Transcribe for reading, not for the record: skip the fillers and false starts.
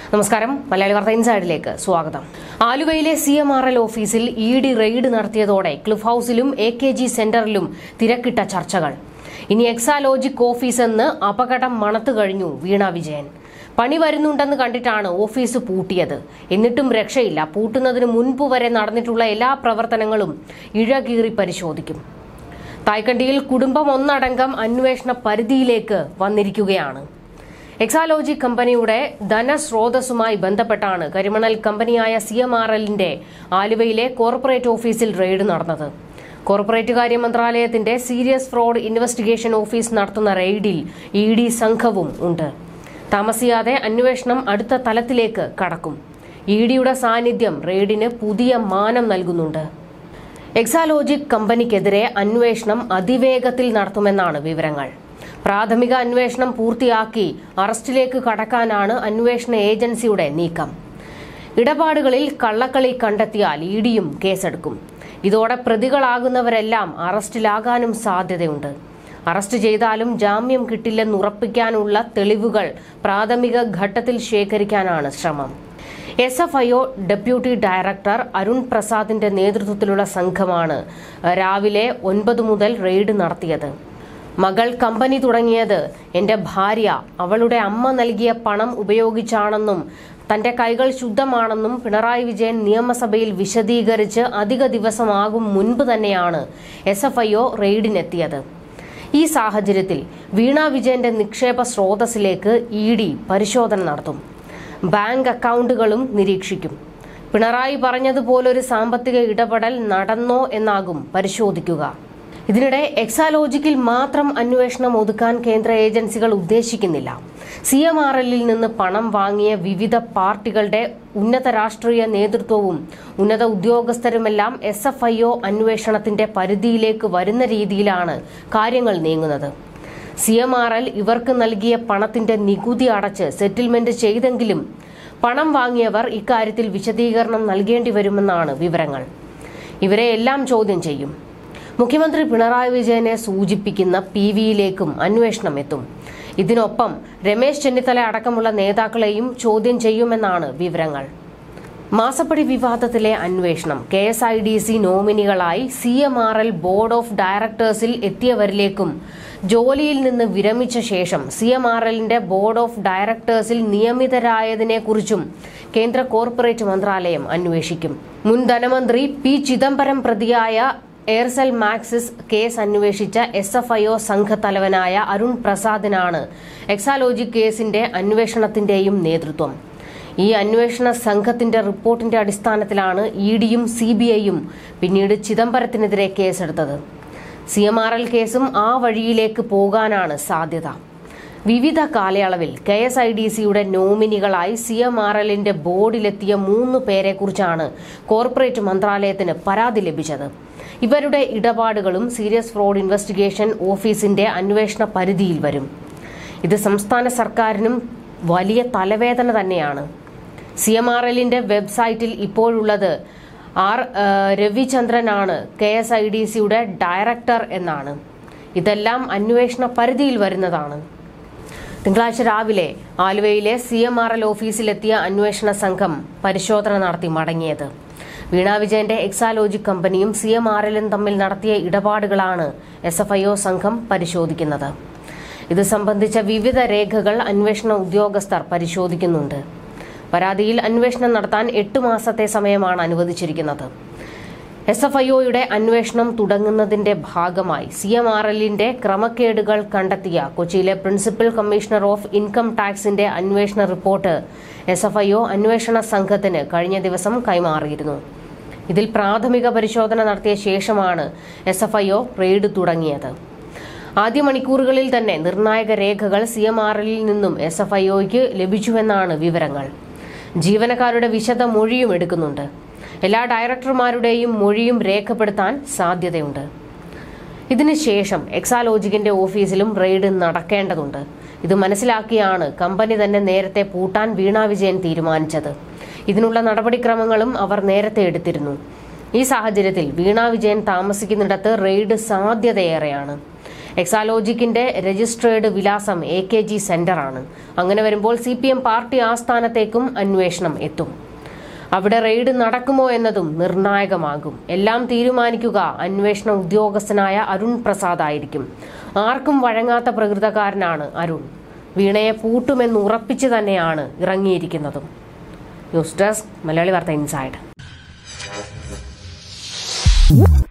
നമസ്കാരം. മലയാളി വാർത്ത ഇൻസൈഡിലേക്ക് സ്വാഗതം. ആലുവയിലെ CMRL ഓഫീസിൽ ED റെയ്ഡ് നടത്തിയതോടെ ക്ലിഫ് ഹൌസിലും AKG സെന്ററിലും തിരക്കിട്ട ചർച്ചകൾ. ഇനി എക്സാലോജിക് ഓഫീസ് എന്ന് അപകടം മണത്തു കഴിഞ്ഞു വീണ വിജയൻ. പണി വരുന്നുണ്ടെന്ന് കണ്ടിട്ടാണ് ഓഫീസ് പൂട്ടിയത്. എന്നിട്ടും രക്ഷയില്ല. പൂട്ടുന്നതിന് മുൻപ് വരെ നടന്നിട്ടുള്ള എല്ലാ പ്രവർത്തനങ്ങളും ഇഴകീറി പരിശോധിക്കും. തായ്ക്കണ്ടിയിൽ കുടുംബം ഒന്നടങ്കം അന്വേഷണ പരിധിയിലേക്ക് വന്നിരിക്കുകയാണ്. എക്സാലോജിക് കമ്പനിയുടെ ധനസ്രോതസ്സുമായി ബന്ധപ്പെട്ടാണ് കരിമണൽ കമ്പനിയായ CMRLന്റെ ആലുവയിലെ കോർപ്പറേറ്റ് ഓഫീസിൽ റെയ്ഡ് നടന്നത്. കോർപ്പറേറ്റ് കാര്യ മന്ത്രാലയത്തിന്റെ സീരിയസ് ഫ്രോഡ് ഇൻവെസ്റ്റിഗേഷൻ ഓഫീസ് നടത്തുന്ന റെയ്ഡിൽ ED സംഘവും ഉണ്ട്. താമസിയാതെ അന്വേഷണം അടുത്ത തലത്തിലേക്ക് കടക്കും. EDയുടെ സാന്നിധ്യം റെയ്ഡിന് പുതിയ മാനം നൽകുന്നുണ്ട്. എക്സാലോജിക് കമ്പനിക്കെതിരെ അന്വേഷണം അതിവേഗത്തിൽ നടത്തുമെന്നാണ് വിവരങ്ങൾ. പ്രാഥമിക അന്വേഷണം പൂർത്തിയാക്കി അറസ്റ്റിലേക്ക് കടക്കാനാണ് അന്വേഷണ ഏജൻസിയുടെ നീക്കം. ഇടപാടുകളിൽ കള്ളക്കളി കണ്ടെത്തിയാൽ EDയും കേസെടുക്കും. ഇതോടെ പ്രതികളാകുന്നവരെല്ലാം അറസ്റ്റിലാകാനും സാധ്യതയുണ്ട്. അറസ്റ്റ് ചെയ്താലും ജാമ്യം കിട്ടില്ലെന്നുറപ്പിക്കാനുള്ള തെളിവുകൾ പ്രാഥമിക ഘട്ടത്തിൽ ശേഖരിക്കാനാണ് ശ്രമം. SFIO ഡെപ്യൂട്ടി ഡയറക്ടർ അരുൺ പ്രസാദിന്റെ നേതൃത്വത്തിലുള്ള സംഘമാണ് രാവിലെ 9 മുതൽ റെയ്ഡ് നടത്തിയത്. മകൾ കമ്പനി തുടങ്ങിയത് എന്റെ ഭാര്യ അവളുടെ അമ്മ നൽകിയ പണം ഉപയോഗിച്ചാണെന്നും തന്റെ കൈകൾ ശുദ്ധമാണെന്നും പിണറായി വിജയൻ നിയമസഭയിൽ വിശദീകരിച്ച് അധിക ദിവസമാകും മുൻപ് തന്നെയാണ് SFIO റെയ്ഡിനെത്തിയത്. ഈ സാഹചര്യത്തിൽ വീണ വിജയന്റെ നിക്ഷേപ സ്രോതസ്സിലേക്ക് ED പരിശോധന നടത്തും. ബാങ്ക് അക്കൗണ്ടുകളും നിരീക്ഷിക്കും. പിണറായി പറഞ്ഞതുപോലൊരു സാമ്പത്തിക ഇടപെടൽ നടന്നോ എന്നാകും പരിശോധിക്കുക. ഇതിനിടെ എക്സാലോജിക്കിൽ മാത്രം അന്വേഷണം ഒതുക്കാൻ കേന്ദ്ര ഏജൻസികൾ ഉദ്ദേശിക്കുന്നില്ല. CMRLൽ നിന്ന് പണം വാങ്ങിയ വിവിധ പാർട്ടികളുടെ ഉന്നത രാഷ്ട്രീയ നേതൃത്വവും ഉന്നത ഉദ്യോഗസ്ഥരുമെല്ലാം SFIO അന്വേഷണത്തിന്റെ പരിധിയിലേക്ക് വരുന്ന രീതിയിലാണ് കാര്യങ്ങൾ നീങ്ങുന്നത്. CMRL ഇവർക്ക് നൽകിയ പണത്തിന്റെ നികുതി അടച്ച് സെറ്റിൽമെന്റ് ചെയ്തെങ്കിലും പണം വാങ്ങിയവർ ഇക്കാര്യത്തിൽ വിശദീകരണം നൽകേണ്ടി വരുമെന്നാണ് വിവരങ്ങൾ. ഇവരെ എല്ലാം ചോദ്യം ചെയ്യും. മുഖ്യമന്ത്രി പിണറായി വിജയനെ സൂചിപ്പിക്കുന്ന PVയിലേക്കും അന്വേഷണം എത്തും. ഇതിനൊപ്പം രമേശ് ചെന്നിത്തല അടക്കമുള്ള നേതാക്കളെയും ചോദ്യം ചെയ്യുമെന്നാണ് വിവരങ്ങൾ. മാസപ്പടി വിവാദത്തിലെ അന്വേഷണം KSIDC നോമിനികളായി CMRL ബോർഡ് ഓഫ് ഡയറക്ടേഴ്സിൽ എത്തിയവരിലേക്കും ജോലിയിൽ നിന്ന് വിരമിച്ച ശേഷം CMRLന്റെ ബോർഡ് ഓഫ് ഡയറക്ടേഴ്സിൽ നിയമിതരായതിനെക്കുറിച്ചും കേന്ദ്ര കോർപ്പറേറ്റ് മന്ത്രാലയം അന്വേഷിക്കും. മുൻ ധനമന്ത്രി P ചിദംബരം പ്രതിയായ എയർസെൽ മാക്സിസ് കേസ് അന്വേഷിച്ച SFIO സംഘത്തലവനായ അരുൺ പ്രസാദിനാണ് എക്സാലോജിക് കേസിന്റെ അന്വേഷണത്തിന്റെയും നേതൃത്വം. ഈ അന്വേഷണ സംഘത്തിന്റെ റിപ്പോർട്ടിന്റെ അടിസ്ഥാനത്തിലാണ് EDയും CBIയും പിന്നീട് ചിദംബരത്തിനെതിരെ കേസെടുത്തത്. CMRL കേസും ആ വഴിയിലേക്ക് പോകാനാണ് സാധ്യത. വിവിധ കാലയളവിൽ KSIDCയുടെ നോമിനികളായി CMRLന്റെ ബോർഡിലെത്തിയ 3 പേരെക്കുറിച്ചാണ് കോർപ്പറേറ്റ് മന്ത്രാലയത്തിന് പരാതി ലഭിച്ചത്. ഇവരുടെ ഇടപാടുകളും സീരിയസ് ഫ്രോഡ് ഇൻവെസ്റ്റിഗേഷൻ ഓഫീസിന്റെ അന്വേഷണ പരിധിയിൽ വരും. ഇത് സംസ്ഥാന സർക്കാരിനും വലിയ തലവേദന തന്നെയാണ്. CMRLന്റെ വെബ്സൈറ്റിൽ ഇപ്പോഴുള്ളത് R രവിചന്ദ്രനാണ് KSIDCയുടെ ഡയറക്ടർ എന്നാണ്. ഇതെല്ലാം അന്വേഷണ പരിധിയിൽ വരുന്നതാണ്. തിങ്കളാഴ്ച രാവിലെ ആലുവയിലെ CMRL ഓഫീസിലെത്തിയ അന്വേഷണ സംഘം പരിശോധന നടത്തി മടങ്ങിയത്. വീണ വിജയന്റെ എക്സാലോജിക് കമ്പനിയും CMRLും തമ്മിൽ നടത്തിയ ഇടപാടുകളാണ് SFIO സംഘം പരിശോധിക്കുന്നത്. ഇത് സംബന്ധിച്ച വിവിധ രേഖകൾ അന്വേഷണ ഉദ്യോഗസ്ഥർ പരിശോധിക്കുന്നുണ്ട്. പരാതിയിൽ അന്വേഷണം നടത്താൻ 8 മാസത്തെ സമയമാണ് അനുവദിച്ചിരിക്കുന്നത്. SFIOയുടെ അന്വേഷണം തുടങ്ങുന്നതിന്റെ ഭാഗമായി CMRLന്റെ ക്രമക്കേടുകൾ കണ്ടെത്തിയ കൊച്ചിയിലെ പ്രിൻസിപ്പൽ കമ്മീഷണർ ഓഫ് ഇൻകം ടാക്സിന്റെ അന്വേഷണ റിപ്പോർട്ട് SFIO അന്വേഷണ സംഘത്തിന് കഴിഞ്ഞ ദിവസം കൈമാറിയിരുന്നു. ഇതിൽ പ്രാഥമിക പരിശോധന നടത്തിയ ശേഷമാണ് SFIO റെയ്ഡ് തുടങ്ങിയത്. ആദ്യ മണിക്കൂറുകളിൽ തന്നെ നിർണായക രേഖകൾ CMRLൽ നിന്നും SFIOയ്ക്ക് ലഭിച്ചുവെന്നാണ് വിവരങ്ങൾ. ജീവനക്കാരുടെ വിശദ മൊഴിയും എടുക്കുന്നുണ്ട്. എല്ലാ ഡയറക്ടർമാരുടെയും മൊഴിയും രേഖപ്പെടുത്താൻ സാധ്യതയുണ്ട്. ഇതിനുശേഷം എക്സാലോജിക്കിന്റെ ഓഫീസിലും റെയ്ഡ് നടക്കേണ്ടതുണ്ട്. ഇത് മനസ്സിലാക്കിയാണ് കമ്പനി തന്നെ നേരത്തെ പൂട്ടാൻ വീണ വിജയൻ തീരുമാനിച്ചത്. ഇതിനുള്ള നടപടിക്രമങ്ങളും അവർ നേരത്തെ എടുത്തിരുന്നു. ഈ സാഹചര്യത്തിൽ വീണ വിജയൻ താമസിക്കുന്നിടത്ത് റെയ്ഡ് സാധ്യതയേറെയാണ്. എക്സാലോജിക്കിന്റെ രജിസ്ട്രേഡ് വിലാസം AKG സെന്ററാണ്. അങ്ങനെ വരുമ്പോൾ CPM പാർട്ടി ആസ്ഥാനത്തേക്കും അന്വേഷണം എത്തും. അവിടെ റെയ്ഡ് നടക്കുമോ എന്നതും നിർണായകമാകും. എല്ലാം തീരുമാനിക്കുക അന്വേഷണ ഉദ്യോഗസ്ഥനായ അരുൺ പ്രസാദ് ആയിരിക്കും. ആർക്കും വഴങ്ങാത്ത പ്രകൃതക്കാരനാണ് അരുൺ. വീണയെ പൂട്ടുമെന്ന് ഉറപ്പിച്ചു തന്നെയാണ് ഇറങ്ങിയിരിക്കുന്നതും. ന്യൂസ് ഡെസ്ക് മലയാളി വാർത്ത ഇൻസൈഡ്.